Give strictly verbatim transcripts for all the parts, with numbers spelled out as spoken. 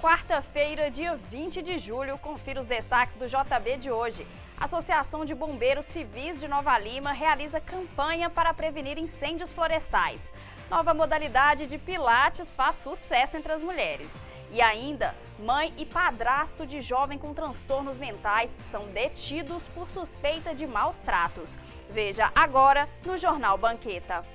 quarta-feira, dia vinte de julho, confira os destaques do J B de hoje. A Associação de Bombeiros Civis de Nova Lima realiza campanha para prevenir incêndios florestais. Nova modalidade de pilates faz sucesso entre as mulheres. E ainda, mãe e padrasto de jovem com transtornos mentais são detidos por suspeita de maus tratos. Veja agora no Jornal Banqueta.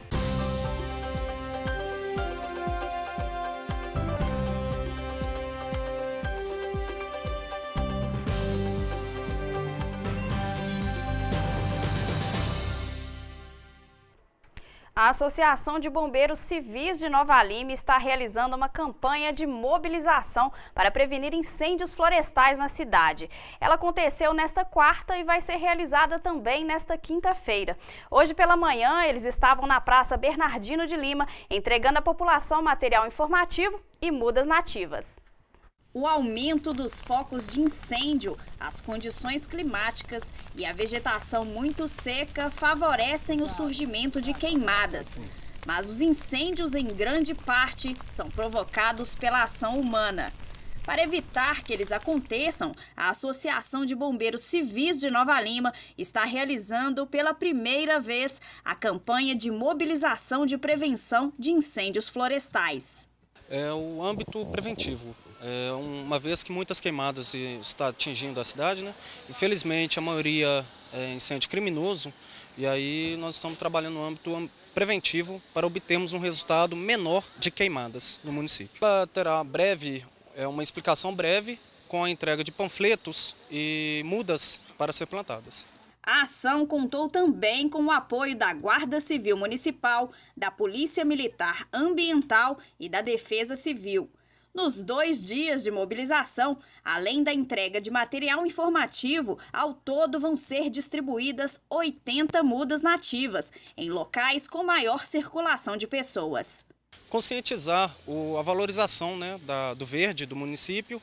A Associação de Bombeiros Civis de Nova Lima está realizando uma campanha de mobilização para prevenir incêndios florestais na cidade. Ela aconteceu nesta quarta e vai ser realizada também nesta quinta-feira. Hoje pela manhã, eles estavam na Praça Bernardino de Lima, entregando à população material informativo e mudas nativas. O aumento dos focos de incêndio, as condições climáticas e a vegetação muito seca favorecem o surgimento de queimadas. Mas os incêndios, em grande parte, são provocados pela ação humana. Para evitar que eles aconteçam, a Associação de Bombeiros Civis de Nova Lima está realizando pela primeira vez a campanha de mobilização de prevenção de incêndios florestais. É o âmbito preventivo. É uma vez que muitas queimadas estão atingindo a cidade, né? Infelizmente a maioria é incêndio criminoso, e aí nós estamos trabalhando no âmbito preventivo para obtermos um resultado menor de queimadas no município. Terá breve, é uma explicação breve com a entrega de panfletos e mudas para ser plantadas. A ação contou também com o apoio da Guarda Civil Municipal, da Polícia Militar Ambiental e da Defesa Civil. Nos dois dias de mobilização, além da entrega de material informativo, ao todo vão ser distribuídas oitenta mudas nativas, em locais com maior circulação de pessoas. Conscientizar o, a valorização, né, da, do verde do município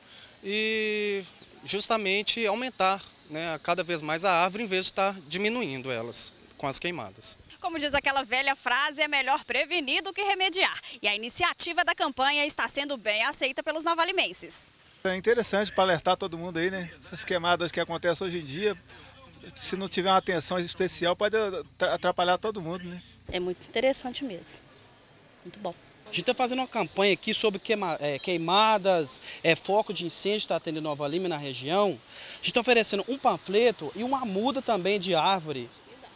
e justamente aumentar, né, cada vez mais a árvore em vez de estar diminuindo elas com as queimadas. Como diz aquela velha frase, é melhor prevenir do que remediar. E a iniciativa da campanha está sendo bem aceita pelos novalimenses. É interessante para alertar todo mundo aí, né? Essas queimadas que acontecem hoje em dia, se não tiver uma atenção especial, pode atrapalhar todo mundo, né? É muito interessante mesmo. Muito bom. A gente está fazendo uma campanha aqui sobre queima, é, queimadas, é, foco de incêndio está tendo em Nova Lima e na região. A gente está oferecendo um panfleto e uma muda também de árvore.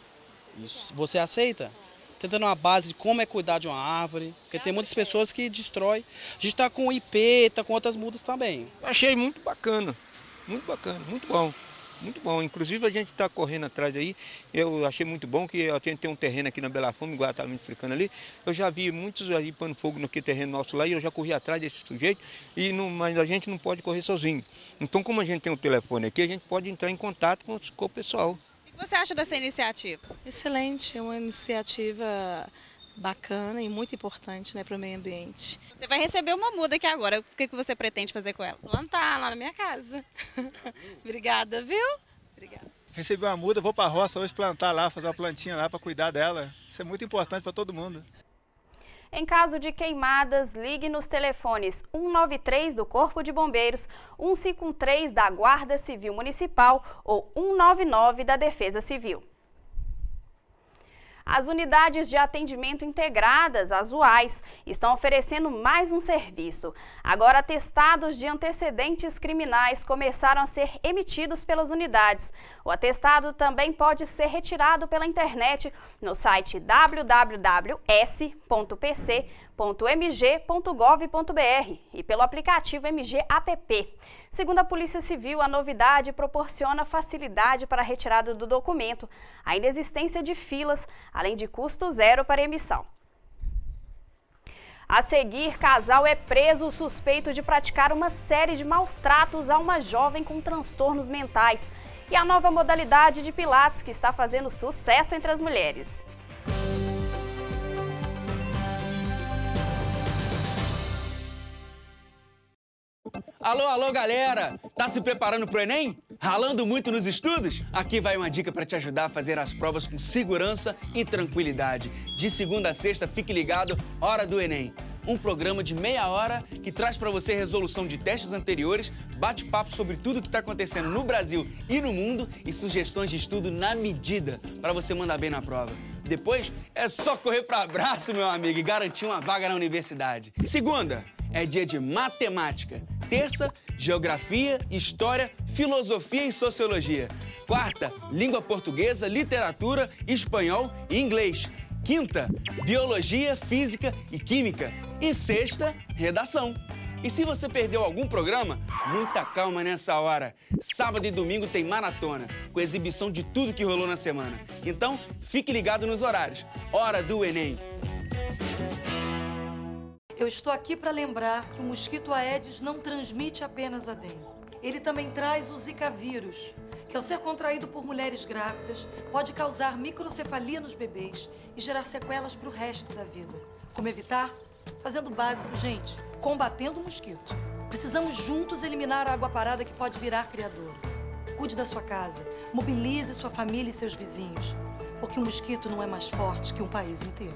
Isso. Você aceita? Tentando uma base de como é cuidar de uma árvore, porque tem muitas pessoas que destroem. A gente está com o I P, está com outras mudas também. Achei muito bacana, muito bacana, muito bom. Muito bom, inclusive a gente está correndo atrás aí, eu achei muito bom que a gente tem um terreno aqui na Bela Fome, igual estava me explicando ali, eu já vi muitos aí pondo fogo naquele terreno nosso lá e eu já corri atrás desse sujeito, e não, mas a gente não pode correr sozinho. Então, como a gente tem um telefone aqui, a gente pode entrar em contato com, com o pessoal. O que você acha dessa iniciativa? Excelente, é uma iniciativa bacana e muito importante, né, para o meio ambiente. Você vai receber uma muda aqui agora, o que você pretende fazer com ela? Plantar lá na minha casa. Obrigada, viu? Obrigada. Recebi uma muda, vou para a roça hoje plantar lá, fazer uma plantinha lá para cuidar dela. Isso é muito importante para todo mundo. Em caso de queimadas, ligue nos telefones um nove três do Corpo de Bombeiros, um cinco um três da Guarda Civil Municipal ou um nove nove da Defesa Civil. As unidades de atendimento integradas, as U A Is, estão oferecendo mais um serviço. Agora, atestados de antecedentes criminais começaram a ser emitidos pelas unidades. O atestado também pode ser retirado pela internet no site w w w ponto s ponto p c ponto m g ponto gov ponto b r e pelo aplicativo M G App. Segundo a Polícia Civil, a novidade proporciona facilidade para a retirada do documento, a inexistência de filas, além de custo zero para emissão. A seguir, casal é preso suspeito de praticar uma série de maus tratos a uma jovem com transtornos mentais. E a nova modalidade de pilates que está fazendo sucesso entre as mulheres. Alô, alô, galera! Tá se preparando pro Enem? Ralando muito nos estudos? Aqui vai uma dica para te ajudar a fazer as provas com segurança e tranquilidade. De segunda a sexta, fique ligado, hora do Enem. um programa de meia hora que traz para você resolução de testes anteriores, bate-papo sobre tudo o que está acontecendo no Brasil e no mundo e sugestões de estudo na medida para você mandar bem na prova. Depois é só correr para abraço, meu amigo, e garantir uma vaga na universidade. Segunda é dia de matemática. Terça, geografia, história, filosofia e sociologia. Quarta, língua portuguesa, literatura, espanhol e inglês. Quinta, biologia, física e química. E sexta, redação. E se você perdeu algum programa, muita calma nessa hora. Sábado e domingo tem maratona, com exibição de tudo que rolou na semana. Então, fique ligado nos horários. Hora do Enem. Eu estou aqui para lembrar que o mosquito Aedes não transmite apenas a dengue. Ele também traz o Zika vírus, que ao ser contraído por mulheres grávidas, pode causar microcefalia nos bebês e gerar sequelas para o resto da vida. Como evitar? Fazendo o básico, gente, combatendo o mosquito. Precisamos juntos eliminar a água parada que pode virar criador. Cuide da sua casa, mobilize sua família e seus vizinhos, porque o mosquito não é mais forte que um país inteiro.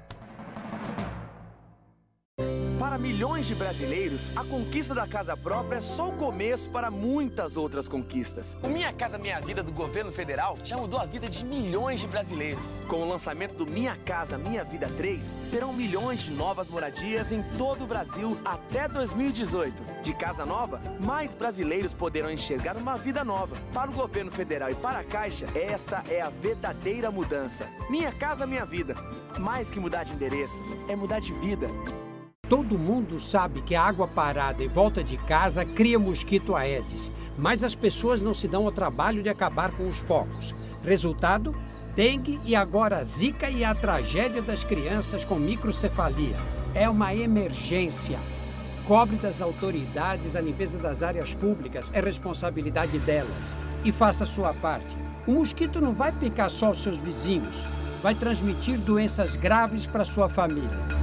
Para milhões de brasileiros, a conquista da casa própria é só o começo para muitas outras conquistas. O Minha Casa Minha Vida do governo federal já mudou a vida de milhões de brasileiros. Com o lançamento do Minha Casa Minha Vida três, serão milhões de novas moradias em todo o Brasil até dois mil e dezoito. De casa nova, mais brasileiros poderão enxergar uma vida nova. Para o governo federal e para a Caixa, esta é a verdadeira mudança. Minha Casa Minha Vida. Mais que mudar de endereço, é mudar de vida. Todo mundo sabe que a água parada em volta de casa cria mosquito Aedes, mas as pessoas não se dão ao trabalho de acabar com os focos. Resultado? Dengue e agora Zika e a tragédia das crianças com microcefalia. É uma emergência. Cobre das autoridades a limpeza das áreas públicas, é responsabilidade delas. E faça a sua parte. O mosquito não vai picar só os seus vizinhos, vai transmitir doenças graves para sua família.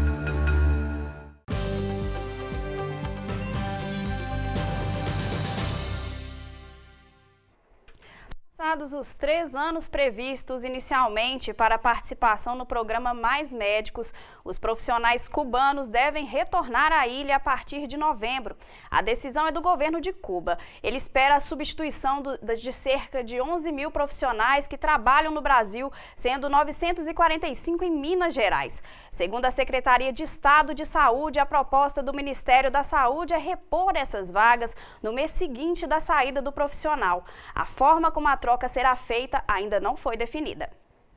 Passados os três anos previstos inicialmente para a participação no programa Mais Médicos, os profissionais cubanos devem retornar à ilha a partir de novembro. A decisão é do governo de Cuba. Ele espera a substituição do, de cerca de onze mil profissionais que trabalham no Brasil, sendo novecentos e quarenta e cinco em Minas Gerais. Segundo a Secretaria de Estado de Saúde, a proposta do Ministério da Saúde é repor essas vagas no mês seguinte da saída do profissional. A forma como a troca será feita ainda não foi definida.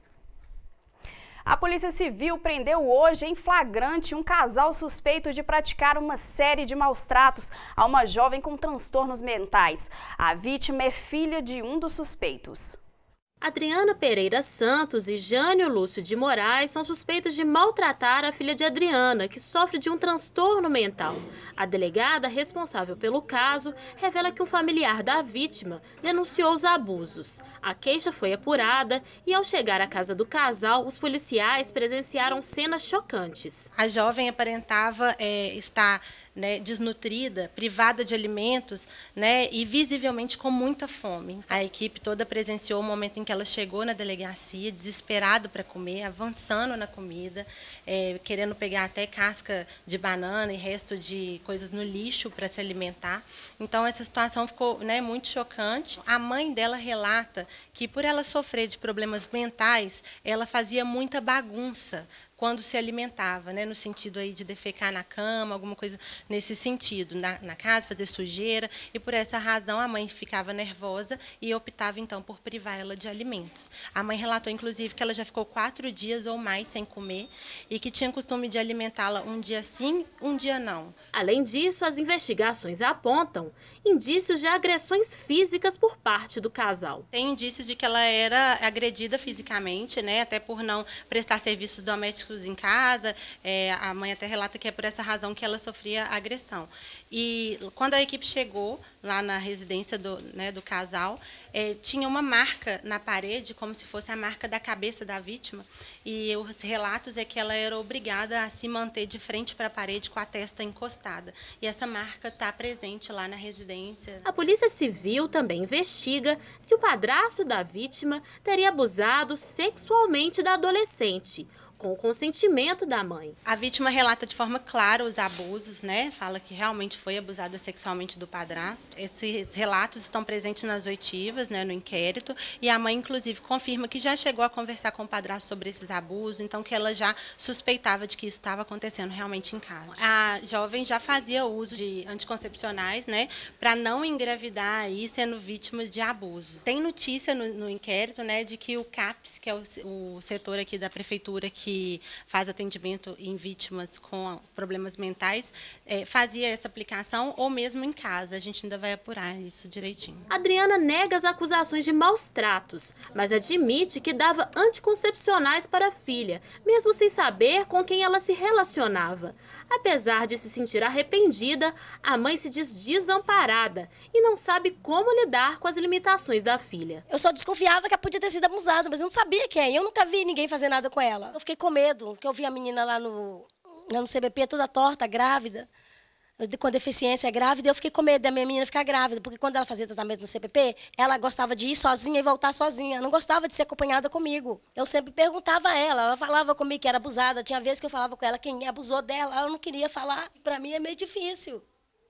A Polícia Civil prendeu hoje em flagrante um casal suspeito de praticar uma série de maus-tratos a uma jovem com transtornos mentais. A vítima é filha de um dos suspeitos. Adriana Pereira Santos e Jânio Lúcio de Moraes são suspeitos de maltratar a filha de Adriana, que sofre de um transtorno mental. A delegada responsável pelo caso revela que um familiar da vítima denunciou os abusos. A queixa foi apurada e, ao chegar à casa do casal, os policiais presenciaram cenas chocantes. A jovem aparentava é, estar... Né, desnutrida, privada de alimentos, né, e visivelmente com muita fome. A equipe toda presenciou o momento em que ela chegou na delegacia, desesperada para comer, avançando na comida, é, querendo pegar até casca de banana e resto de coisas no lixo para se alimentar. Então, essa situação ficou, né, muito chocante. A mãe dela relata que, por ela sofrer de problemas mentais, ela fazia muita bagunça quando se alimentava, né, no sentido aí de defecar na cama, alguma coisa nesse sentido, na, na casa, fazer sujeira, e por essa razão a mãe ficava nervosa e optava então por privar ela de alimentos. A mãe relatou inclusive que ela já ficou quatro dias ou mais sem comer e que tinha costume de alimentá-la um dia sim, um dia não. Além disso, as investigações apontam indícios de agressões físicas por parte do casal. Tem indícios de que ela era agredida fisicamente, né, até por não prestar serviços domésticos em casa, é, a mãe até relata que é por essa razão que ela sofria agressão. E quando a equipe chegou lá na residência do, né, do casal, é, tinha uma marca na parede, como se fosse a marca da cabeça da vítima, e os relatos é que ela era obrigada a se manter de frente para a parede com a testa encostada. E essa marca está presente lá na residência. A Polícia Civil também investiga se o padrasto da vítima teria abusado sexualmente da adolescente. com o consentimento da mãe. A vítima relata de forma clara os abusos, né? Fala que realmente foi abusada sexualmente do padrasto. Esses relatos estão presentes nas oitivas, né, no inquérito, e a mãe, inclusive, confirma que já chegou a conversar com o padrasto sobre esses abusos, então que ela já suspeitava de que isso estava acontecendo realmente em casa. A jovem já fazia uso de anticoncepcionais, né, para não engravidar aí, sendo vítima de abusos. Tem notícia no, no inquérito, né, de que o CAPS, que é o, o setor aqui da prefeitura que faz atendimento em vítimas com problemas mentais, é, fazia essa aplicação ou mesmo em casa. A gente ainda vai apurar isso direitinho. Adriana nega as acusações de maus tratos, mas admite que dava anticoncepcionais para a filha, mesmo sem saber com quem ela se relacionava. Apesar de se sentir arrependida, a mãe se diz desamparada e não sabe como lidar com as limitações da filha. Eu só desconfiava que ela podia ter sido abusada, mas eu não sabia quem. Eu nunca vi ninguém fazer nada com ela. Eu fiquei com medo, porque eu vi a menina lá no, lá no C B P toda torta, grávida, com deficiência grávida, eu fiquei com medo da minha menina ficar grávida, porque quando ela fazia tratamento no C P P, ela gostava de ir sozinha e voltar sozinha, ela não gostava de ser acompanhada comigo. Eu sempre perguntava a ela, ela falava comigo que era abusada, tinha vezes que eu falava com ela quem abusou dela, ela não queria falar, para mim é meio difícil.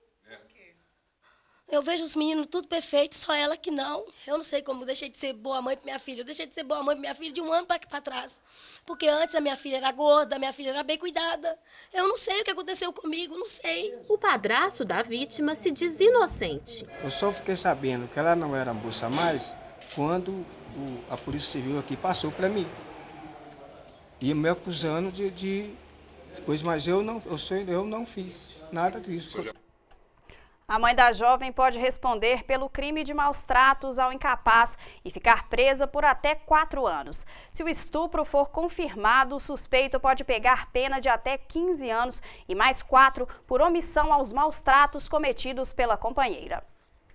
Eu vejo os meninos tudo perfeito, só ela que não. Eu não sei como eu deixei de ser boa mãe para minha filha. Eu deixei de ser boa mãe para minha filha de um ano para para trás. Porque antes a minha filha era gorda, a minha filha era bem cuidada. Eu não sei o que aconteceu comigo, não sei. O padrasto da vítima se diz inocente. Eu só fiquei sabendo que ela não era moça mais quando o, a Polícia Civil aqui passou para mim. E me acusando de, de... Pois, mas eu não, eu, sou, eu não fiz nada disso. A mãe da jovem pode responder pelo crime de maus tratos ao incapaz e ficar presa por até quatro anos. Se o estupro for confirmado, o suspeito pode pegar pena de até quinze anos e mais quatro por omissão aos maus tratos cometidos pela companheira.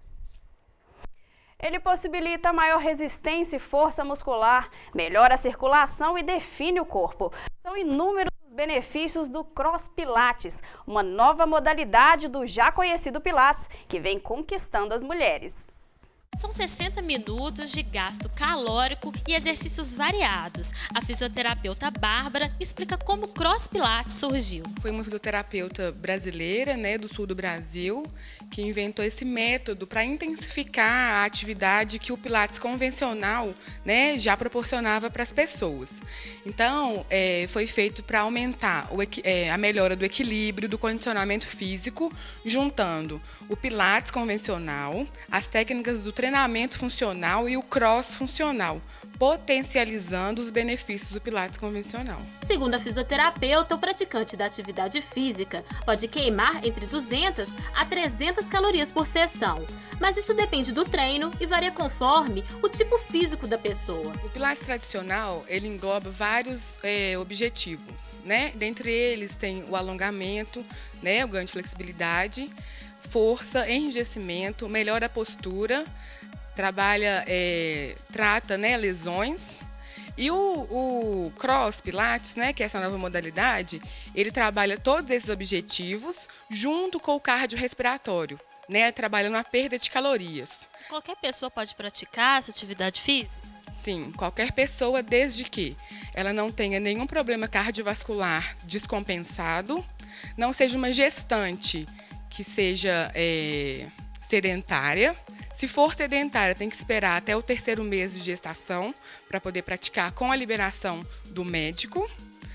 Ele possibilita maior resistência e força muscular, melhora a circulação e define o corpo. São inúmeros os benefícios do Cross Pilates, uma nova modalidade do já conhecido Pilates que vem conquistando as mulheres. São sessenta minutos de gasto calórico e exercícios variados. A fisioterapeuta Bárbara explica como o Cross Pilates surgiu. Foi uma fisioterapeuta brasileira, né, do sul do Brasil, que inventou esse método para intensificar a atividade que o Pilates convencional, né, já proporcionava para as pessoas. Então, é, foi feito para aumentar o, é, a melhora do equilíbrio, do condicionamento físico, juntando o Pilates convencional, as técnicas do treinamento funcional e o cross funcional, potencializando os benefícios do Pilates convencional. Segundo a fisioterapeuta, o praticante da atividade física pode queimar entre duzentas a trezentas calorias por sessão, mas isso depende do treino e varia conforme o tipo físico da pessoa. O Pilates tradicional, ele engloba vários é, objetivos, né? Dentre eles tem o alongamento, né, o ganho de flexibilidade, força, enrijecimento, melhora a postura, trabalha, é, trata, né, lesões. E o, o Cross Pilates, né, que é essa nova modalidade, ele trabalha todos esses objetivos junto com o cardiorrespiratório, né, trabalhando a perda de calorias. Qualquer pessoa pode praticar essa atividade física? Sim, qualquer pessoa, desde que ela não tenha nenhum problema cardiovascular descompensado, não seja uma gestante que seja é, sedentária. Se for sedentária, tem que esperar até o terceiro mês de gestação para poder praticar com a liberação do médico.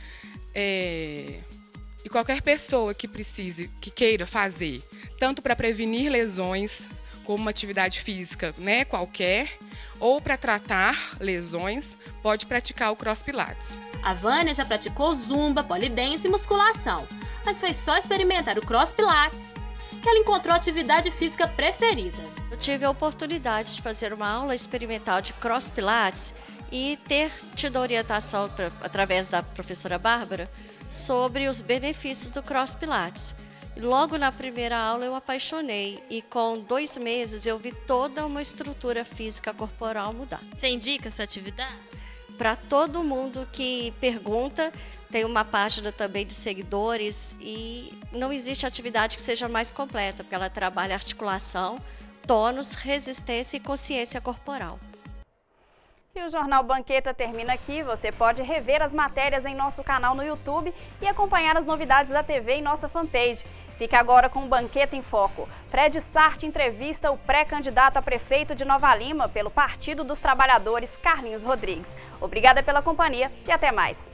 É, e qualquer pessoa que precise, que queira fazer, tanto para prevenir lesões, como uma atividade física, né, qualquer, ou para tratar lesões, pode praticar o Cross Pilates. A Vânia já praticou zumba, polidense e musculação, mas foi só experimentar o Cross Pilates que ela encontrou a atividade física preferida. Eu tive a oportunidade de fazer uma aula experimental de Cross Pilates e ter tido orientação pra, através da professora Bárbara sobre os benefícios do Cross Pilates. Logo na primeira aula eu apaixonei e com dois meses eu vi toda uma estrutura física corporal mudar. Você indica essa atividade? Para todo mundo que pergunta, tem uma página também de seguidores e não existe atividade que seja mais completa, porque ela trabalha articulação, tônus, resistência e consciência corporal. E o Jornal Banqueta termina aqui. Você pode rever as matérias em nosso canal no YouTube e acompanhar as novidades da T V em nossa fanpage. Fique agora com o Banqueta em Foco. Fred Sart entrevista o pré-candidato a prefeito de Nova Lima pelo Partido dos Trabalhadores, Carlinhos Rodrigues. Obrigada pela companhia e até mais.